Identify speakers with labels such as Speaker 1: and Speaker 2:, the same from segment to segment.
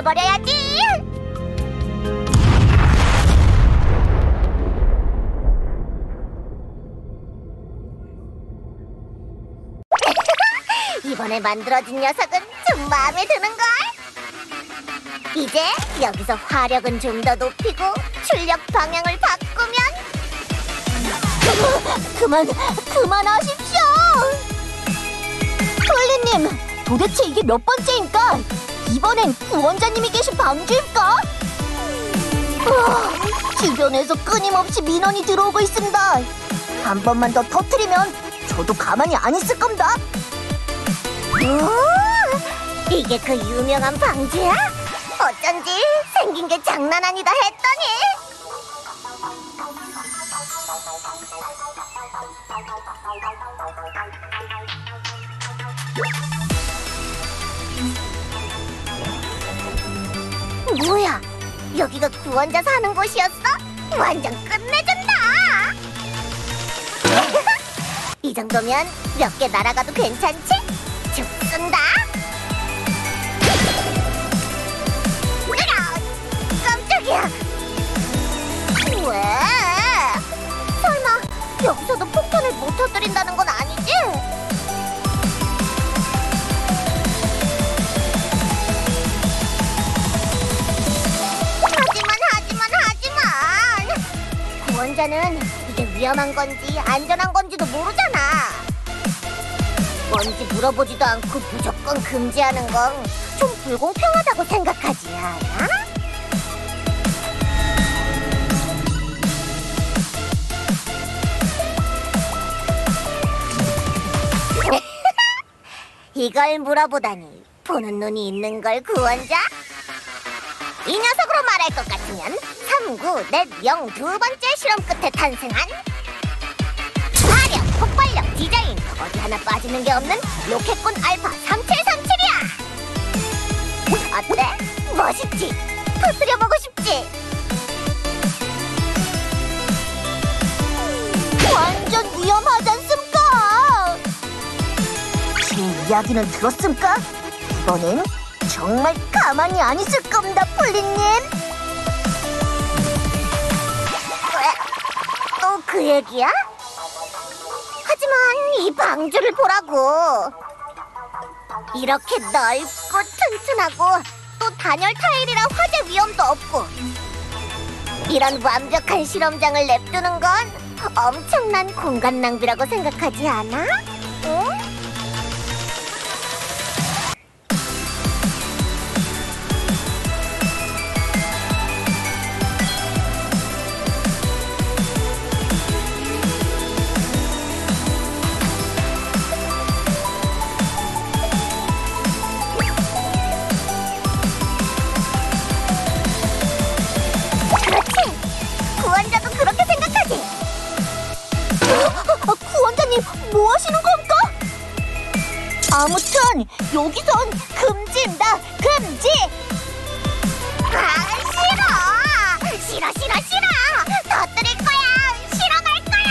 Speaker 1: 없애버려야지. 이번에 만들어진 녀석은 좀 마음에 드는걸? 이제 여기서 화력은 좀 더 높이고 출력 방향을 바꾸면 그만하십시오! 폴리님, 도대체 이게 몇 번째입니까? 이번엔 구원자님이 계신 방주입니까? 주변에서 끊임없이 민원이 들어오고 있습니다. 한 번만 더 터뜨리면 저도 가만히 안 있을 겁니다. 이게 그 유명한 방주야? 어쩐지 생긴 게 장난 아니다 했더니 뭐야? 여기가 구원자 사는 곳이었어? 완전 끝내준다! 이 정도면 몇 개 날아가도 괜찮지? 죽순다! 깜짝이야! 왜? 설마 여기서도 폭탄을 못 터뜨린다는 건 아니지? 하지만! 구원자는 이게 위험한 건지 안전한 건지도 모르잖아. 뭔지 물어보지도 않고 무조건 금지하는 건 좀 불공평하다고 생각하지 않아? 이걸 물어보다니 보는 눈이 있는 걸 구원자? 이 녀석으로 말할 것 같으면 39넷0 두 번째 실험 끝에 탄생한 화력, 폭발력, 디자인 어디 하나 빠지는 게 없는 로켓꾼 알파 3737이야! 어때? 멋있지? 터뜨려보고 싶지? 완전 위험하지 않습니까? 제 이야기는 들었습니까? 이번엔 정말 가만히 안 있을 겁니다, 폴리님. 또 그 얘기야? 하지만 이 방주를 보라고. 이렇게 넓고 튼튼하고 또 단열 타일이라 화재 위험도 없고 이런 완벽한 실험장을 냅두는 건 엄청난 공간 낭비라고 생각하지 않아? 응? 구원자도 그렇게 생각하지? 구원자님, 뭐 하시는 겁니까? 아무튼 여기선 금지입니다, 금지! 싫어! 터뜨릴 거야! 실험할 거야!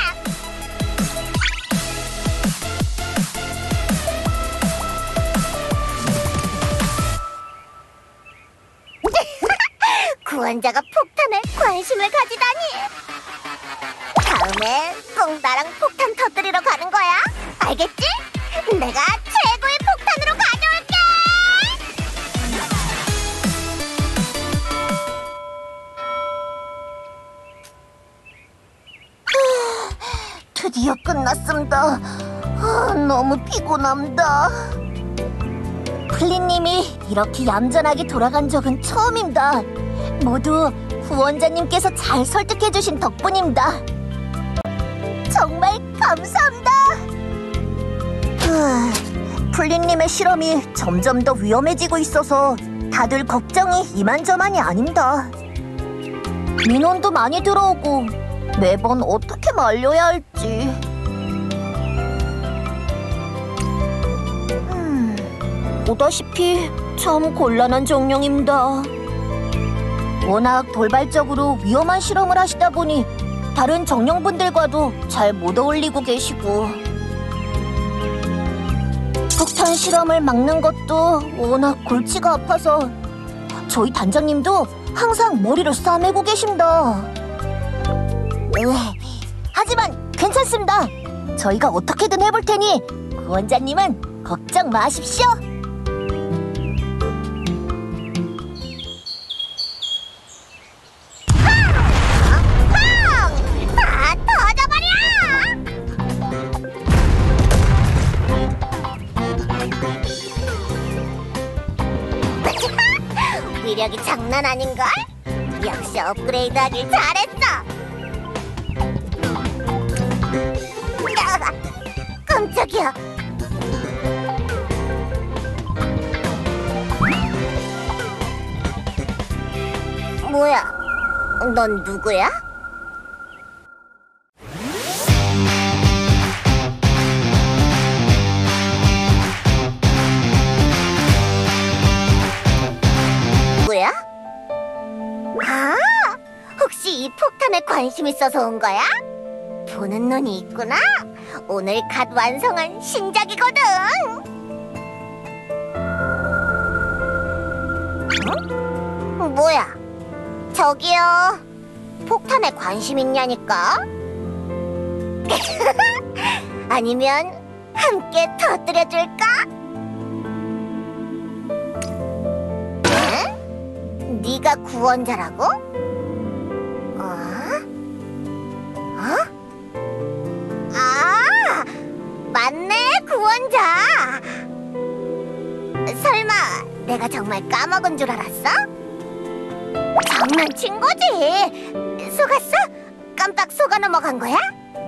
Speaker 1: 구원자가 폭탄에 관심을 가지다니! 다음에 꼭 나랑 폭탄 터뜨리러 가는 거야. 알겠지? 내가 최고의 폭탄으로 가져올게! 드디어 끝났습니다. 너무 피곤합니다. 플린님이 이렇게 얌전하게 돌아간 적은 처음입니다. 모두 구원자님께서 잘 설득해주신 덕분입니다. 정말 감사합니다. 플린님의 실험이 점점 더 위험해지고 있어서 다들 걱정이 이만저만이 아닙니다. 민원도 많이 들어오고 매번 어떻게 말려야 할지. 보다시피 참 곤란한 정령입니다. 워낙 돌발적으로 위험한 실험을 하시다 보니 다른 정령분들과도 잘 못 어울리고 계시고 폭탄 실험을 막는 것도 워낙 골치가 아파서 저희 단장님도 항상 머리를 싸매고 계신다. 하지만 괜찮습니다. 저희가 어떻게든 해볼 테니 구원자님은 걱정 마십시오. 다 터져버려! 위력이 장난 아닌걸? 역시 업그레이드하길 잘했어. 깜짝이야. 뭐야? 넌 누구야? 누구야? 아, 혹시 이 폭탄에 관심 있어서 온 거야? 보는 눈이 있구나. 오늘 갓 완성한 신작이거든. 응? 뭐야? 저기요. 폭탄에 관심 있냐니까? 아니면 함께 터뜨려줄까? 응? 네가 구원자라고? 아, 맞네, 구원자. 설마 내가 정말 까먹은 줄 알았어? 장난친 거지. 속았어? 깜빡 속아 넘어간 거야?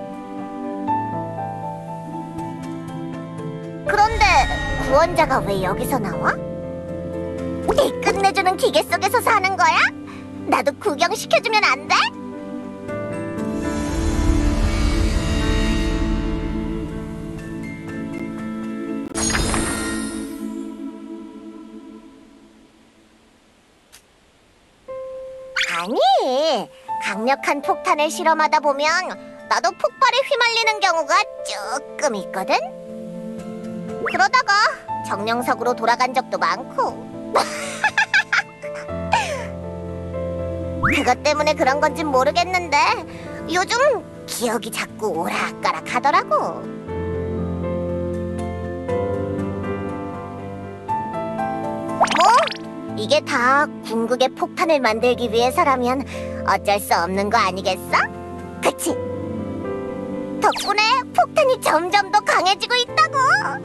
Speaker 1: 그런데 구원자가 왜 여기서 나와? 이 끝내주는 기계 속에서 사는 거야? 나도 구경시켜주면 안 돼? 아니, 강력한 폭탄을 실험하다 보면 나도 폭발에 휘말리는 경우가 조금 있거든? 그러다가 정령석으로 돌아간 적도 많고. 그것 때문에 그런 건진 모르겠는데 요즘 기억이 자꾸 오락가락 하더라고. 뭐? 이게 다 궁극의 폭탄을 만들기 위해서라면 어쩔 수 없는 거 아니겠어? 그치? 덕분에 폭탄이 점점 더 강해지고 있다고!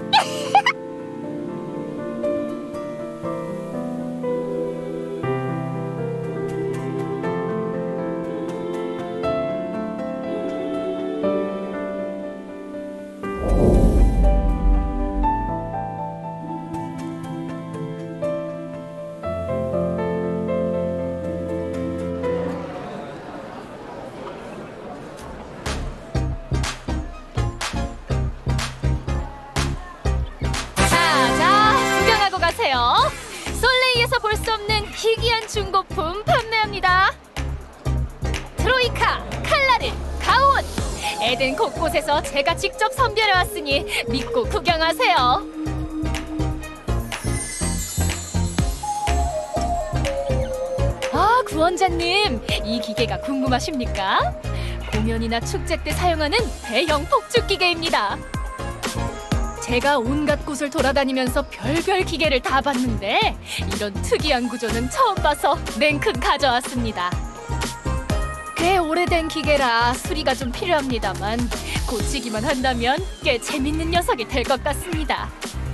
Speaker 2: 솔레이에서 볼 수 없는 희귀한 중고품 판매합니다. 트로이카, 칼라르, 가온! 에덴 곳곳에서 제가 직접 선별해왔으니 믿고 구경하세요. 아, 구원자님, 이 기계가 궁금하십니까? 공연이나 축제 때 사용하는 대형 폭죽 기계입니다. 제가 온갖 곳을 돌아다니면서 별별 기계를 다 봤는데 이런 특이한 구조는 처음 봐서 냉큼 가져왔습니다. 꽤 오래된 기계라 수리가 좀 필요합니다만 고치기만 한다면 꽤 재밌는 녀석이 될 것 같습니다.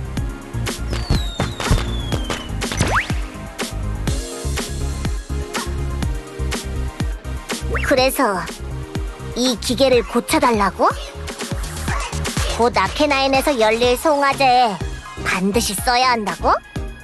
Speaker 1: 그래서 이 기계를 고쳐달라고? 곧 아케나인에서 열릴 송화제에 반드시 써야 한다고?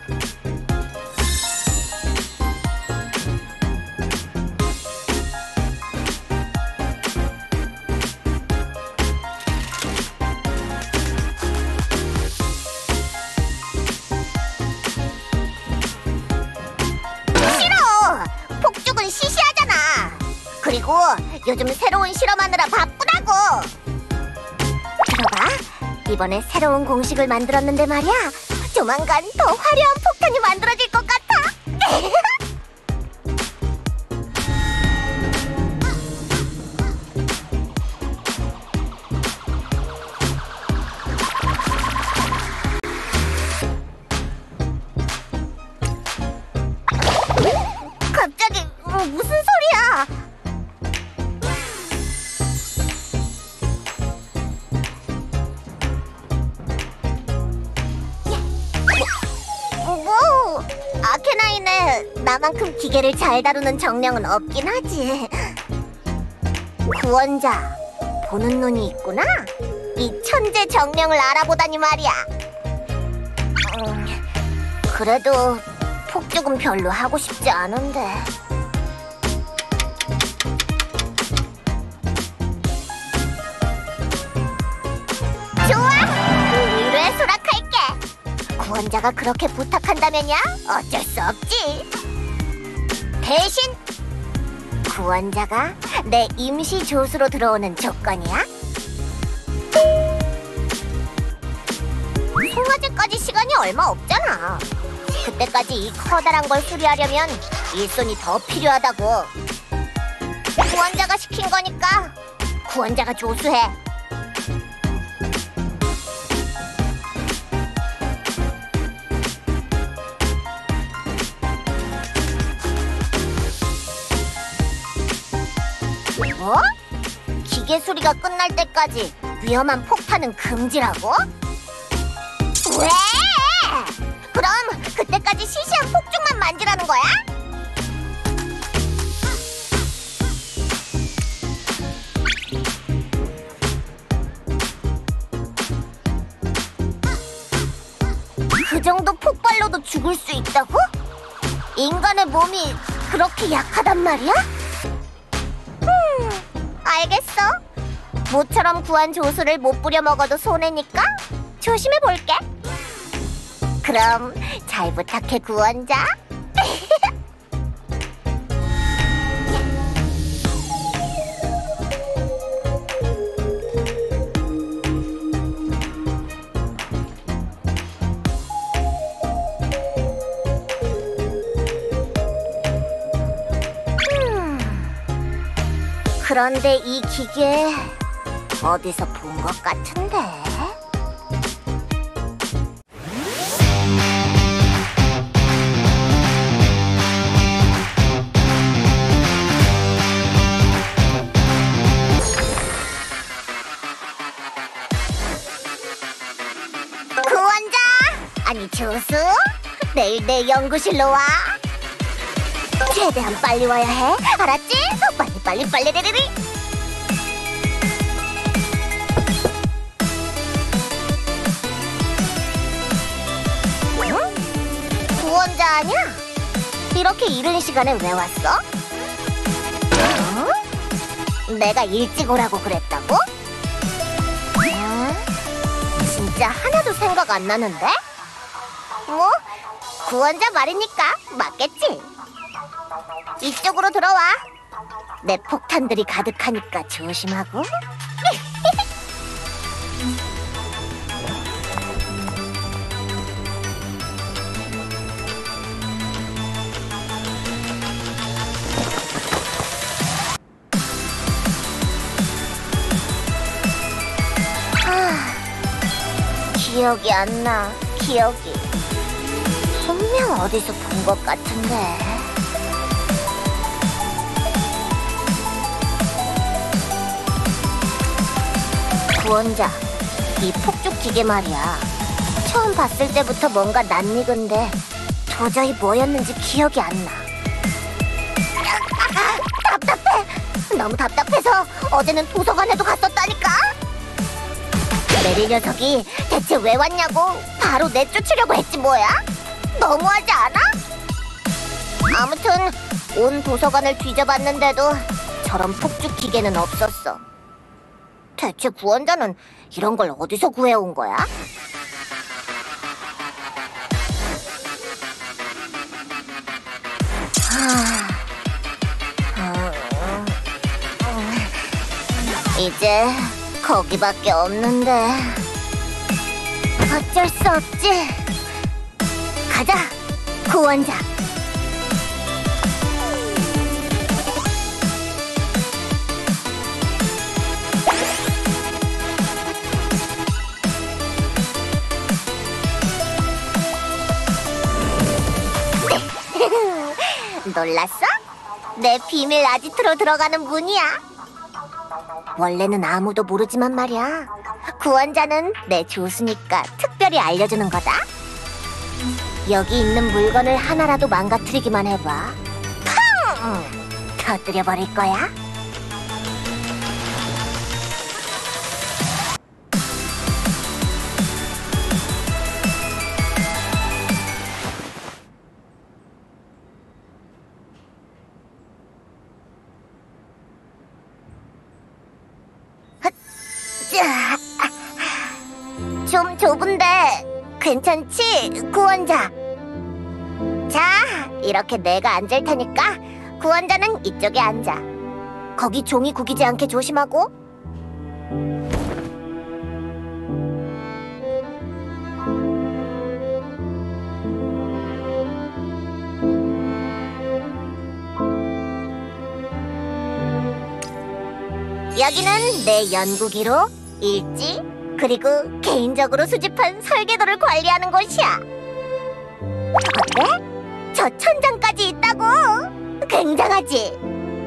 Speaker 1: 싫어! 폭죽은 시시하잖아. 그리고 요즘 새로운 실험하느라 바쁘다고. 들어봐, 이번에 새로운 공식을 만들었는데 말이야, 조만간 더 화려한 폭탄이 만들어질 것 같아. 갑자기 무슨 소리야? 뭐 아케나인에 나만큼 기계를 잘 다루는 정령은 없긴 하지. 구원자, 보는 눈이 있구나. 이 천재 정령을 알아보다니 말이야. 그래도 폭죽은 별로 하고 싶지 않은데. 좋아! 의뢰 수락할게. 구원자가 그렇게 부탁한다면야 어쩔 수 없지. 대신 구원자가 내 임시 조수로 들어오는 조건이야. 송화제까지 시간이 얼마 없잖아. 그때까지 이 커다란 걸 수리하려면 일손이 더 필요하다고. 구원자가 시킨 거니까 구원자가 조수해. 뭐? 기계 수리가 끝날 때까지 위험한 폭탄은 금지라고? 왜? 그럼 그때까지 시시한 폭죽만 만지라는 거야? 그 정도 폭발로도 죽을 수 있다고? 인간의 몸이 그렇게 약하단 말이야? 알겠어. 모처럼 구한 조수를 못 부려 먹어도 손해니까 조심해 볼게. 그럼 잘 부탁해, 구원자. 그런데 이 기계 어디서 본 것 같은데? 구원자! 아니 조수? 내일 내 연구실로 와. 최대한 빨리 와야 해. 알았지? 빨리 리리리. 응? 구원자 아니야? 이렇게 이른 시간에 왜 왔어? 응? 내가 일찍 오라고 그랬다고? 진짜 하나도 생각 안 나는데? 뭐? 구원자 말이니까 맞겠지? 이쪽으로 들어와. 내 폭탄들이 가득하니까 조심하고. 기억이 안 나. 기억이. 분명 어디서 본 것 같은데. 구원자, 이 폭죽 기계 말이야. 처음 봤을 때부터 뭔가 낯익은데 도저히 뭐였는지 기억이 안 나. 답답해. 너무 답답해서 어제는 도서관에도 갔었다니까. 메리 녀석이 대체 왜 왔냐고 바로 내쫓으려고 했지 뭐야? 너무하지 않아? 아무튼 온 도서관을 뒤져봤는데도 저런 폭죽 기계는 없었어. 대체 구원자는 이런 걸 어디서 구해온 거야? 이제 거기밖에 없는데 어쩔 수 없지. 가자, 구원자. 놀랐어? 내 비밀 아지트로 들어가는 문이야. 원래는 아무도 모르지만 말이야. 구원자는 내 조수니까 특별히 알려주는 거다. 여기 있는 물건을 하나라도 망가뜨리기만 해봐. 팡! 터뜨려버릴 거야. 좀 좁은데 괜찮지, 구원자? 자, 이렇게 내가 앉을 테니까 구원자는 이쪽에 앉아. 거기 종이 구기지 않게 조심하고. 여기는 내 연구기로, 일지, 그리고 개인적으로 수집한 설계도를 관리하는 곳이야. 어때? 저 천장까지 있다고! 굉장하지?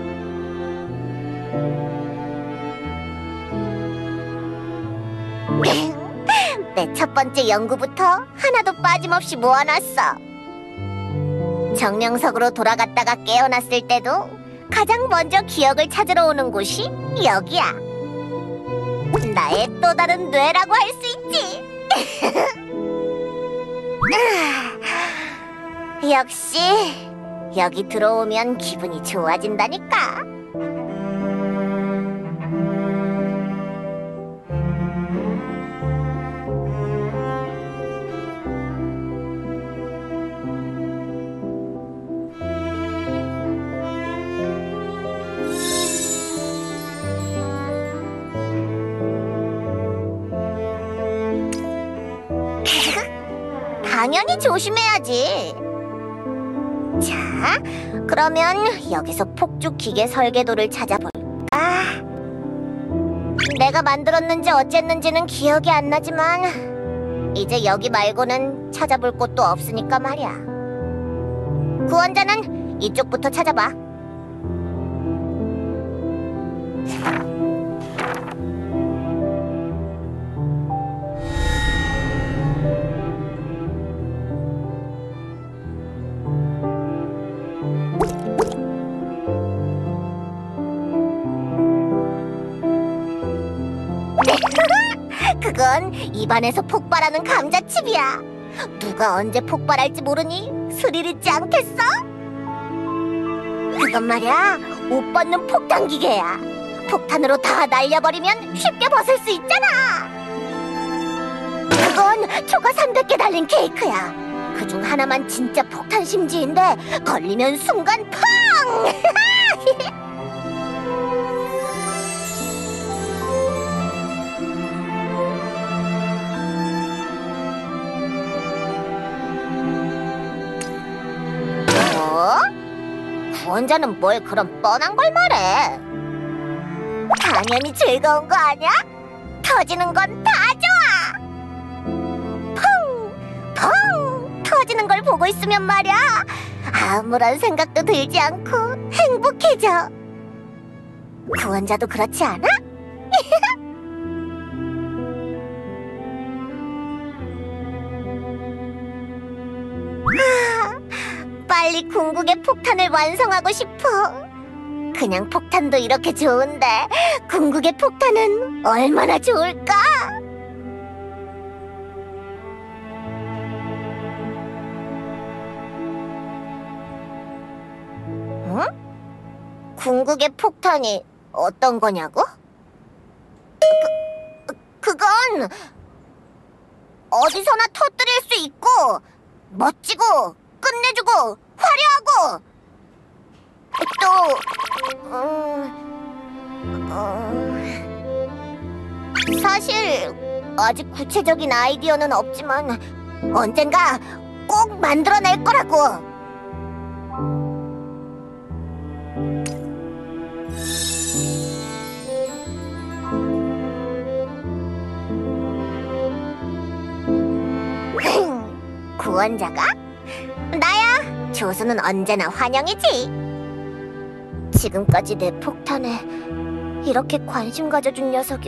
Speaker 1: 내 첫 번째 연구부터 하나도 빠짐없이 모아놨어. 정령석으로 돌아갔다가 깨어났을 때도 가장 먼저 기억을 찾으러 오는 곳이 여기야. 나의 또 다른 뇌라고 할 수 있지. 역시 여기 들어오면 기분이 좋아진다니까. 당연히 조심해야지. 자, 그러면 여기서 폭죽 기계 설계도를 찾아볼까? 내가 만들었는지 어쨌는지는 기억이 안 나지만 이제 여기 말고는 찾아볼 곳도 없으니까 말이야. 구원자는 이쪽부터 찾아봐. 그건 입안에서 폭발하는 감자칩이야. 누가 언제 폭발할지 모르니 스릴 있지 않겠어? 그건 말이야, 옷 벗는 폭탄 기계야. 폭탄으로 다 날려버리면 쉽게 벗을 수 있잖아. 그건 초가 300개 달린 케이크야. 그중 하나만 진짜 폭탄 심지인데 걸리면 순간 팡! 구원자는 뭘 그런 뻔한 걸 말해. 당연히 즐거운 거 아니야? 터지는 건 다 좋아. 펑! 펑! 터지는 걸 보고 있으면 말이야, 아무런 생각도 들지 않고 행복해져. 구원자도 그렇지 않아? 빨리 궁극의 폭탄을 완성하고 싶어. 그냥 폭탄도 이렇게 좋은데 궁극의 폭탄은 얼마나 좋을까? 응? 궁극의 폭탄이 어떤 거냐고? 그건 어디서나 터뜨릴 수 있고 멋지고 끝내주고 화려하고 또 사실 아직 구체적인 아이디어는 없지만 언젠가 꼭 만들어낼 거라고. 구원자가? 나야, 조수는 언제나 환영이지. 지금까지 내 폭탄에 이렇게 관심 가져준 녀석이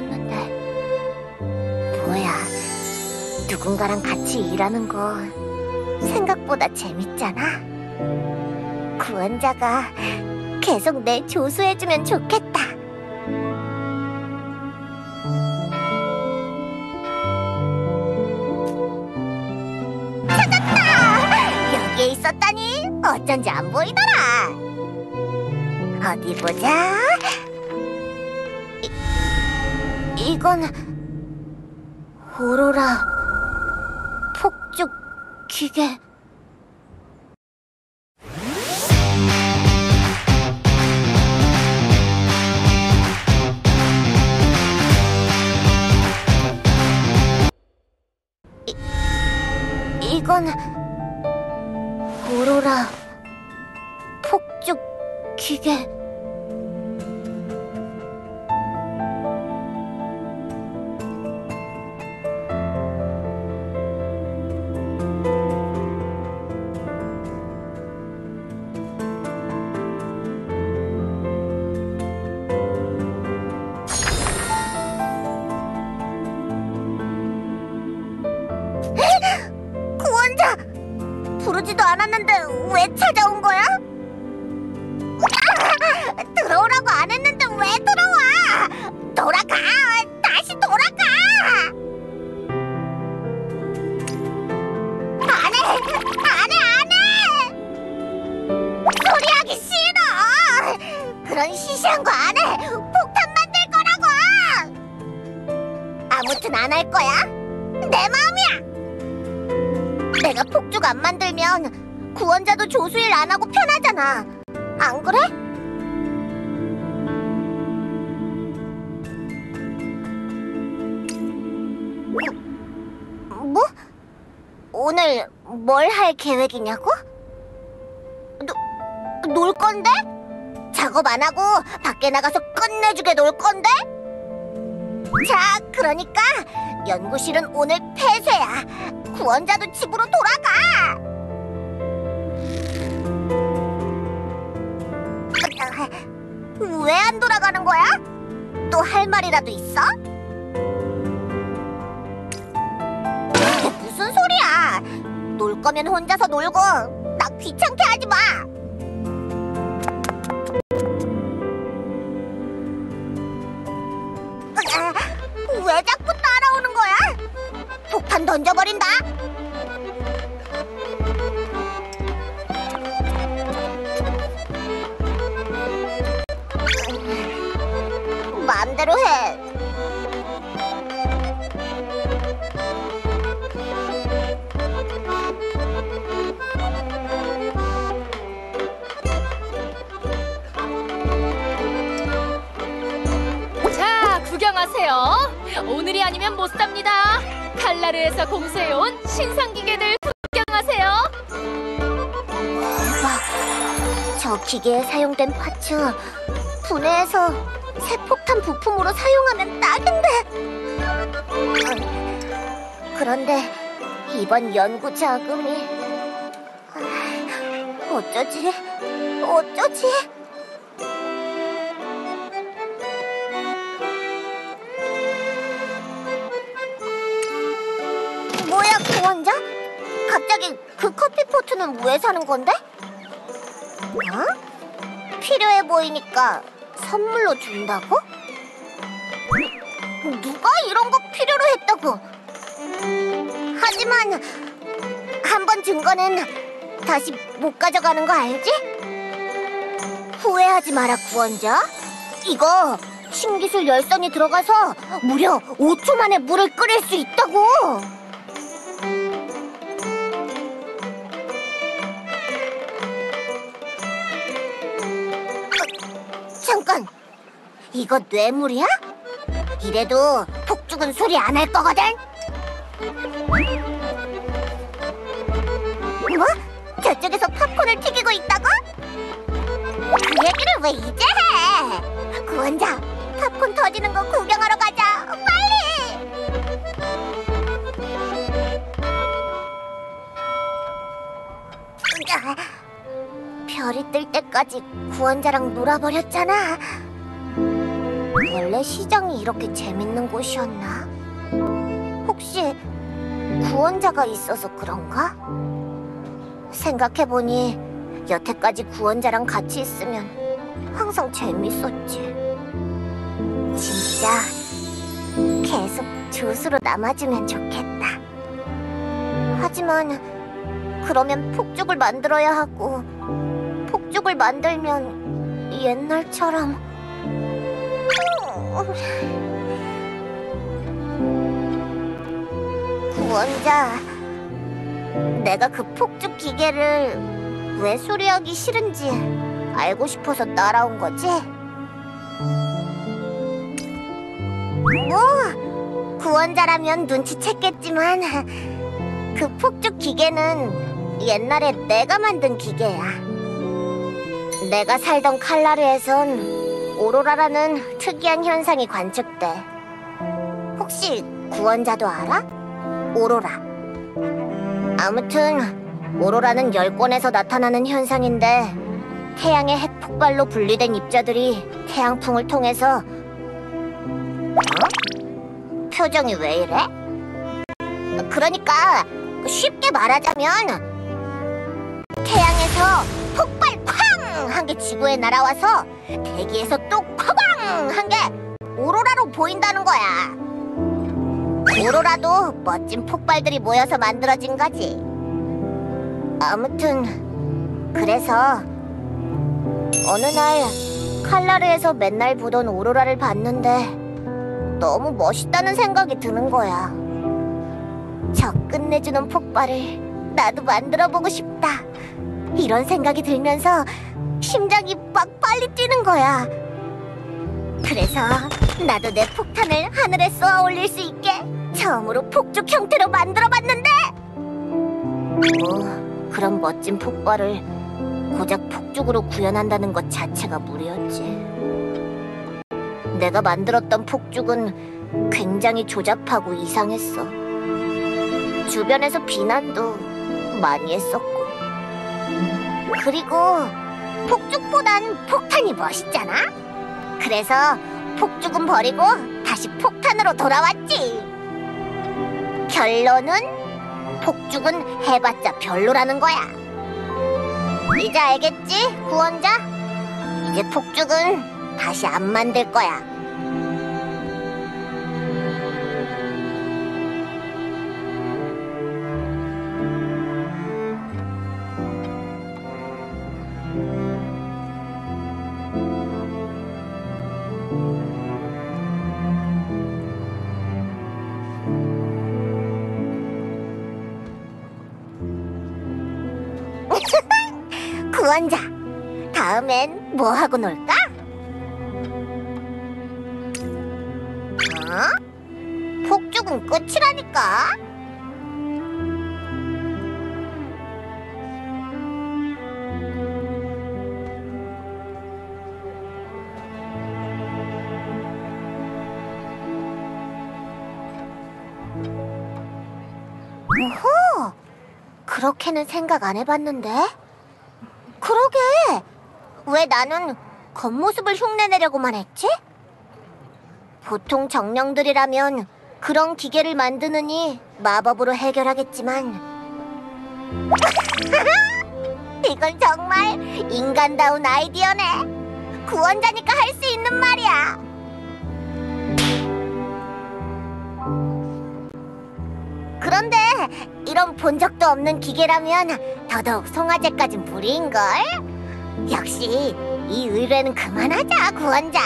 Speaker 1: 없었는데. 뭐야, 누군가랑 같이 일하는 거 생각보다 재밌잖아. 구원자가 계속 내 조수해주면 좋겠다. 찾았다! 여기에 있었다니 어쩐지 안 보이더라. 어디 보자. 이건 오로라 폭죽 기계. 이건 오로라 폭죽 기계. 구원자! 부르지도 않았는데 왜 찾아온 거야? 들어오라고 안 했는데 왜 들어와? 돌아가! 다시 돌아가! 안 해! 안 해! 안 해! 소리하기 싫어! 그런 시시한 거 안 해! 폭탄 만들 거라고! 아무튼 안 할 거야? 내 마음이야! 내가 폭죽 안 만들면 구원자도 조수일 안 하고 편하잖아. 안 그래? 뭐? 오늘 뭘 할 계획이냐고? 놀 건데? 작업 안 하고 밖에 나가서 끝내주게 놀 건데? 자, 그러니까 연구실은 오늘 폐쇄야. 구원자도 집으로 돌아가. 왜 안 돌아가는 거야? 또 할 말이라도 있어? 이게 무슨 소리야? 놀 거면 혼자서 놀고 나 귀찮게 하지 마. 왜 자꾸 따라오는 거야? 폭탄 던져버린다. 마음대로 해.
Speaker 2: 자, 구경하세요. 오늘이 아니면 못 삽니다. 칼라르에서 공수해온 신상 기계들 구경하세요.
Speaker 1: 대박. 저 기계에 사용된 파츠 분해해서 새 폭탄 부품으로 사용하면 딱인데. 그런데 이번 연구 자금이 어쩌지? 뭐야, 구원자? 갑자기 그 커피포트는 왜 사는 건데? 어? 필요해 보이니까 선물로 준다고? 누가 이런 거 필요로 했다고? 하지만 한 번 준 거는 다시 못 가져가는 거 알지? 후회하지 마라, 구원자. 이거 신기술 열선이 들어가서 무려 5초 만에 물을 끓일 수 있다고. 잠깐, 이거 뇌물이야? 이래도 폭죽은 소리 안 할 거거든? 뭐? 저쪽에서 팝콘을 튀기고 있다고? 그 얘기를 왜 이제 해? 구원자, 팝콘 터지는 거 구경하러 가자, 빨리! 뜰 때까지 구원자랑 놀아버렸잖아. 원래 시장이 이렇게 재밌는 곳이었나? 혹시 구원자가 있어서 그런가? 생각해보니 여태까지 구원자랑 같이 있으면 항상 재밌었지. 진짜 계속 조수로 남아주면 좋겠다. 하지만 그러면 폭죽을 만들어야 하고, 폭죽을 만들면 옛날처럼 구원자, 내가 그 폭죽 기계를 왜 수리하기 싫은지 알고 싶어서 따라온 거지? 뭐, 구원자라면 눈치챘겠지만 그 폭죽 기계는 옛날에 내가 만든 기계야. 내가 살던 칼라르에선 오로라라는 특이한 현상이 관측돼. 혹시 구원자도 알아? 오로라. 아무튼 오로라는 열권에서 나타나는 현상인데, 태양의 핵폭발로 분리된 입자들이 태양풍을 통해서 표정이 왜 이래? 그러니까 쉽게 말하자면 태양에서 폭발 쾅! 한 게 지구에 날아와서 대기에서 또 쾅! 한 게 오로라로 보인다는 거야. 오로라도 멋진 폭발들이 모여서 만들어진 거지. 아무튼 그래서 어느 날 칼라르에서 맨날 보던 오로라를 봤는데 너무 멋있다는 생각이 드는 거야. 저 끝내주는 폭발을 나도 만들어보고 싶다, 이런 생각이 들면서 심장이 막 빨리 뛰는 거야. 그래서 나도 내 폭탄을 하늘에 쏘아 올릴 수 있게 처음으로 폭죽 형태로 만들어봤는데, 그런 멋진 폭발을 고작 폭죽으로 구현한다는 것 자체가 무리였지. 내가 만들었던 폭죽은 굉장히 조잡하고 이상했어. 주변에서 비난도 많이 했었고. 그리고 폭죽보단 폭탄이 멋있잖아? 그래서 폭죽은 버리고 다시 폭탄으로 돌아왔지. 결론은 폭죽은 해봤자 별로라는 거야. 이제 알겠지, 구원자? 이제 폭죽은 다시 안 만들 거야. 구원자, 다음엔 뭐 하고 놀까? 폭죽은 끝이라니까. 오호, 그렇게는 생각 안 해봤는데. 그러게, 왜 나는 겉모습을 흉내내려고만 했지? 보통 정령들이라면 그런 기계를 만드느니 마법으로 해결하겠지만 이건 정말 인간다운 아이디어네. 구원자니까 할 수 있는 말이야. 그런데 이런 본 적도 없는 기계라면 더더욱 송아지까진 무리인걸? 역시 이 의뢰는 그만하자, 구원자.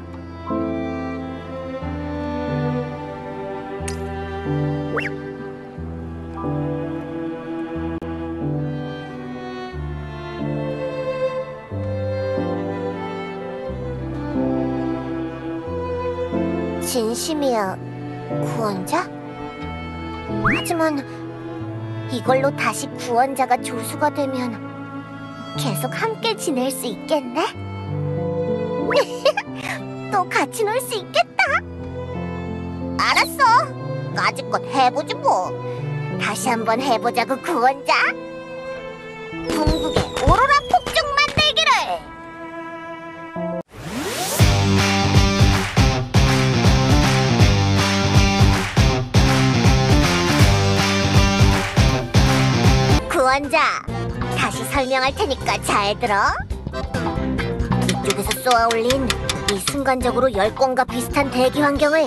Speaker 1: 진심이야, 구원자? 하지만 이걸로 다시 구원자가 조수가 되면 계속 함께 지낼 수 있겠네? 또 같이 놀 수 있겠다. 알았어, 까짓것 해보지 뭐. 다시 한번 해보자고, 구원자. 궁극의 오로라 폭죽 만들기로! 설명할 테니까 잘 들어. 이쪽에서 쏘아 올린 이 순간적으로 열권과 비슷한 대기 환경을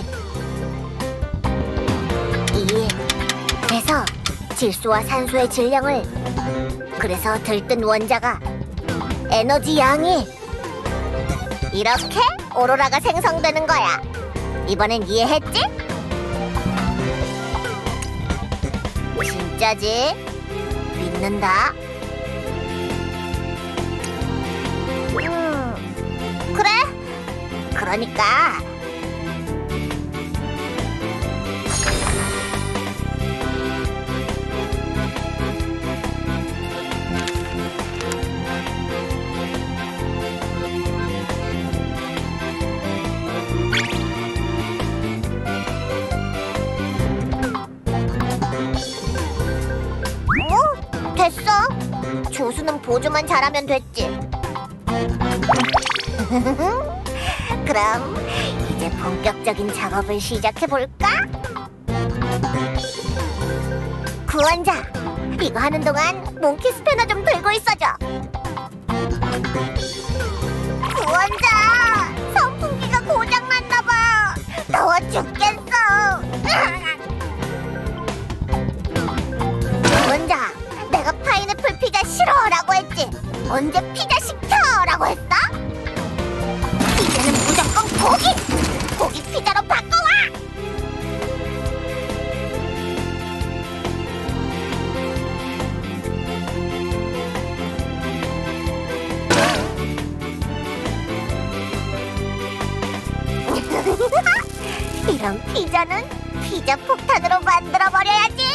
Speaker 1: 이에서 질소와 산소의 질량을, 그래서 들뜬 원자가 에너지 양이 이렇게 오로라가 생성되는 거야. 이번엔 이해했지? 진짜지? 믿는다. 그래. 그러니까 됐어. 조수는 보조만 잘하면 됐지. 그럼 이제 본격적인 작업을 시작해볼까? 구원자, 이거 하는 동안 몽키 스패너 좀 들고 있어줘. 구원자, 선풍기가 고장났나봐. 더워 죽겠어. 구원자, 내가 파인애플 피자 싫어라고 했지? 언제 피자 시켜라고 했어? 피자는 무조건 고기 피자로 바꿔와! 이런 피자는 피자 폭탄으로 만들어버려야지!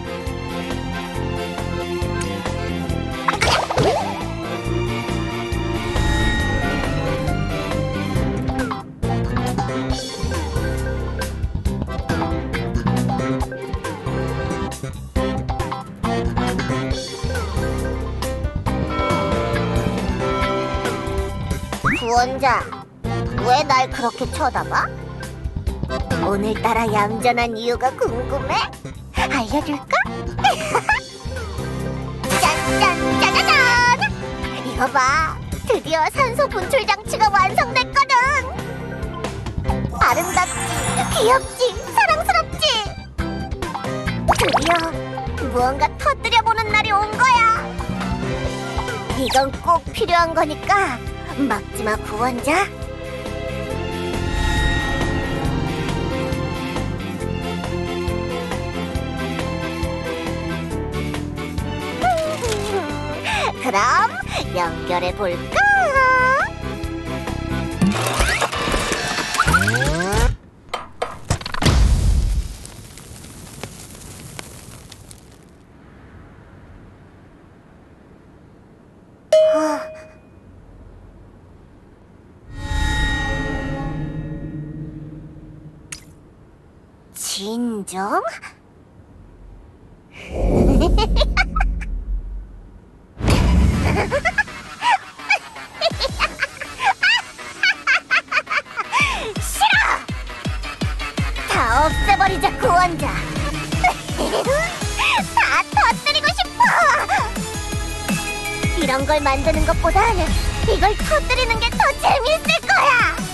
Speaker 1: 구원자, 왜 날 그렇게 쳐다봐? 오늘따라 얌전한 이유가 궁금해? 알려줄까? 짠짠 짜자잔! 이거 봐, 드디어 산소 분출 장치가 완성됐거든. 아름답지, 귀엽지, 사랑스럽지. 드디어 무언가 터뜨려보는 날이 온 거야. 이건 꼭 필요한 거니까 막지마, 구원자. 그럼 연결해 볼까? 진정? 싫어! 다 없애버리자, 구원자. 다 터뜨리고 싶어. 이런 걸 만드는 것보단 이걸 터뜨리는 게 더 재밌을 거야.